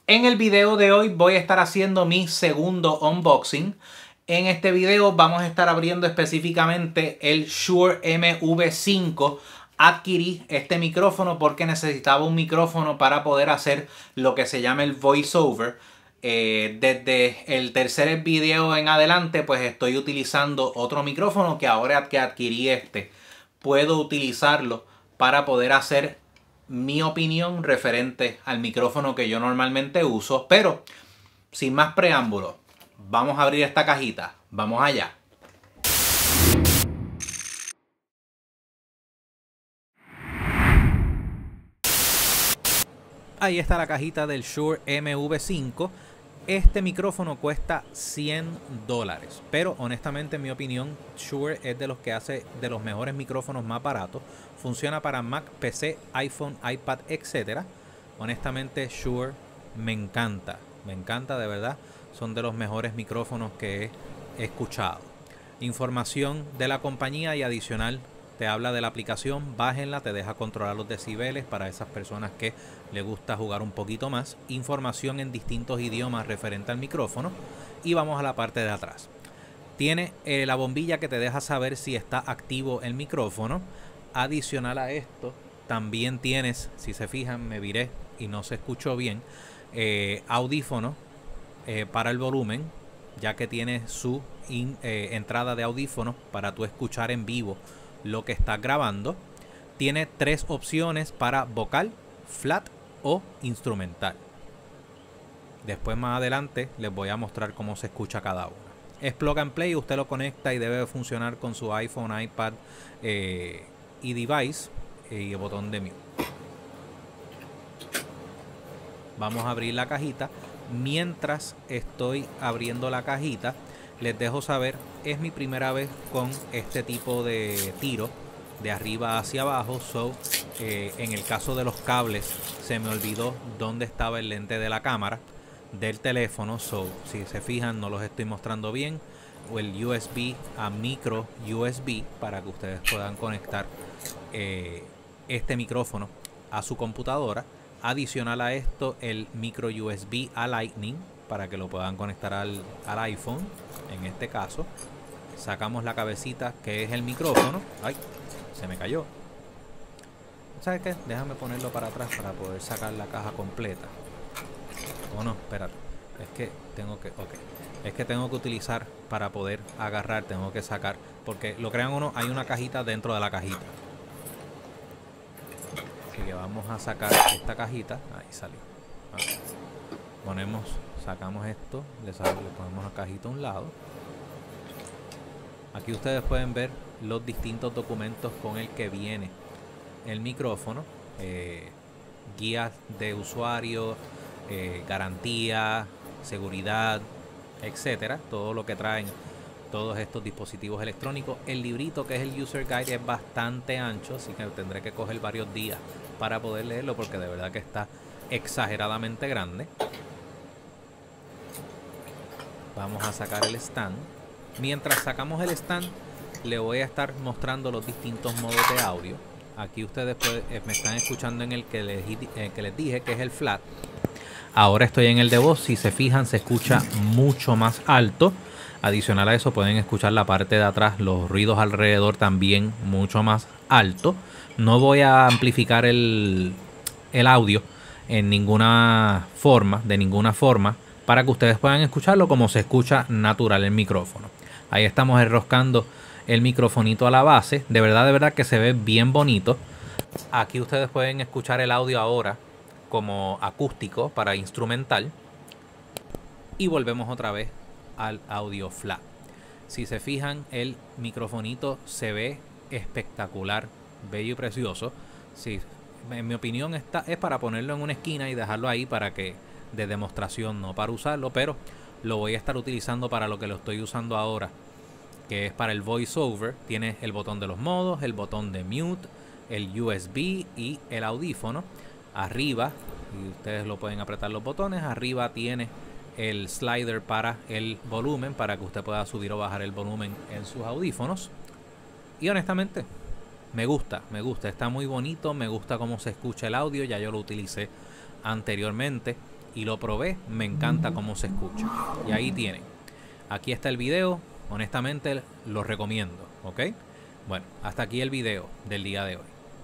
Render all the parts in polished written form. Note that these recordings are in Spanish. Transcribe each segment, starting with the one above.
En el video de hoy voy a estar haciendo mi segundo unboxing. En este video vamos a estar abriendo específicamente el Shure MV5. Adquirí este micrófono porque necesitaba un micrófono para poder hacer lo que se llama el voiceover. Desde el tercer video en adelante pues estoy utilizando otro micrófono que ahora que adquirí puedo utilizarlo para poder hacer mi opinión referente al micrófono que yo normalmente uso. Pero sin más preámbulos, vamos a abrir esta cajita. Vamos allá. Ahí está la cajita del Shure MV5. Este micrófono cuesta $100, pero honestamente en mi opinión Shure es de los que hace de los mejores micrófonos más baratos. Funciona para Mac, PC, iPhone, iPad, etc. Honestamente Shure me encanta de verdad. Son de los mejores micrófonos que he escuchado. Información de la compañía y adicional te habla de la aplicación, bájenla, te deja controlar los decibeles para esas personas que les gusta jugar un poquito más. Información en distintos idiomas referente al micrófono. Y vamos a la parte de atrás. Tiene la bombilla que te deja saber si está activo el micrófono. Adicional a esto, también tienes, si se fijan, me viré y no se escuchó bien, audífono para el volumen, ya que tiene su entrada de audífonos para tú escuchar en vivo lo que estás grabando. Tiene 3 opciones para vocal, flat o instrumental. Después más adelante les voy a mostrar cómo se escucha cada uno. Es plug and play, usted lo conecta y debe funcionar con su iPhone, iPad y device y el botón de mute. Vamos a abrir la cajita. Mientras estoy abriendo la cajita, les dejo saber, es mi primera vez con este tipo de tiro de arriba hacia abajo. En el caso de los cables se me olvidó dónde estaba el lente de la cámara del teléfono. Si se fijan, no los estoy mostrando bien. O el USB a micro USB para que ustedes puedan conectar este micrófono a su computadora. Adicional a esto, el micro USB a Lightning para que lo puedan conectar al iPhone. En este caso, sacamos la cabecita que es el micrófono. ¡Ay! Se me cayó. ¿Sabes qué? Déjame ponerlo para atrás para poder sacar la caja completa. O no, espérate. Es que tengo que... Ok. Es que tengo que utilizar para poder agarrar, tengo que sacar. Porque lo crean o no, hay una cajita dentro de la cajita. Así que vamos a sacar esta cajita. Ahí salió. Sacamos esto, le ponemos la cajita a un lado. Aquí ustedes pueden ver los distintos documentos con el que viene el micrófono. Guías de usuario, garantía, seguridad, etcétera. Todo lo que traen todos estos dispositivos electrónicos. El librito que es el User Guide es bastante ancho, así que tendré que coger varios días para poder leerlo porque de verdad que está exageradamente grande. Vamos a sacar el stand. Mientras sacamos el stand, le voy a estar mostrando los distintos modos de audio. Aquí ustedes me están escuchando en el que les dije que es el flat. Ahora estoy en el de voz. Si se fijan, se escucha mucho más alto. Adicional a eso, pueden escuchar la parte de atrás, los ruidos alrededor también mucho más alto. No voy a amplificar el audio en ninguna forma, para que ustedes puedan escucharlo como se escucha natural el micrófono. Ahí estamos enroscando el microfonito a la base. De verdad que se ve bien bonito. Aquí ustedes pueden escuchar el audio ahora como acústico para instrumental. Y volvemos otra vez al audio flat. Si se fijan, el microfonito se ve espectacular, bello y precioso. Sí, en mi opinión es para ponerlo en una esquina y dejarlo ahí para que de demostración, no para usarlo, pero lo voy a estar utilizando para lo que lo estoy usando ahora, que es para el voiceover. Tiene el botón de los modos, el botón de mute, el USB y el audífono. Arriba, y ustedes lo pueden apretar los botones, arriba tiene el slider para el volumen, para que usted pueda subir o bajar el volumen en sus audífonos. Y honestamente me gusta, está muy bonito, me gusta cómo se escucha el audio. Ya yo lo utilicé anteriormente y lo probé, me encanta cómo se escucha. Y ahí tienen. Aquí está el video, honestamente lo recomiendo, ¿ok? Bueno, hasta aquí el video del día de hoy.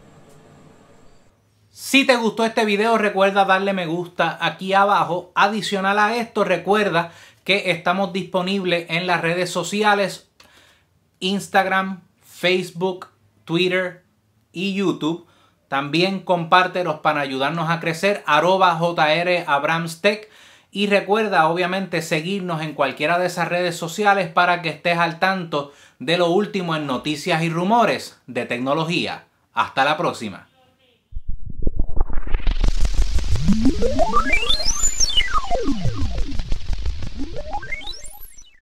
Si te gustó este video, recuerda darle me gusta aquí abajo. Adicional a esto, recuerda que estamos disponibles en las redes sociales: Instagram, Facebook, Twitter y YouTube. También compártelos para ayudarnos a crecer, @JRAbramsTech. Y recuerda, obviamente, seguirnos en cualquiera de esas redes sociales para que estés al tanto de lo último en noticias y rumores de tecnología. Hasta la próxima.